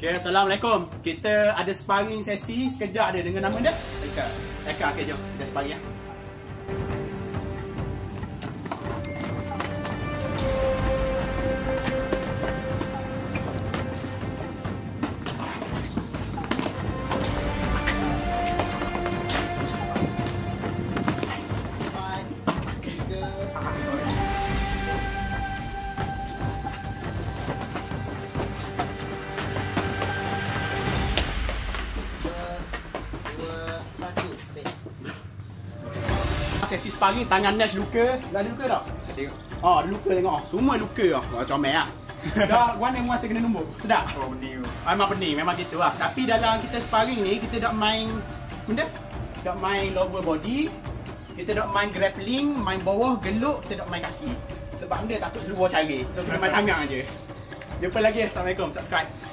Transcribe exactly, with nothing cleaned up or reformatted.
Okay, Assalamualaikum. Kita ada sparring sesi sekejap dia dengan nama dia Eka. Eka, okay, jom kita sparring ya. Sesi sparring, tangan Nash luka. Dah ada luka tak? Tengok. Oh, ada luka tengok. Semua luka lah. Wah, comel lah. Dah one yang masa kena numbuk. Sedap? Oh, pening. Memang pening, memang gitu lah. Tapi dalam kita sparring ni, kita dak main benda. Dak main lower body. Kita dak main grappling, main bawah, geluk. Kita dak main kaki. Sebab benda takut seluar cari. So, kita main tangan je. Jumpa lagi. Assalamualaikum. Subscribe.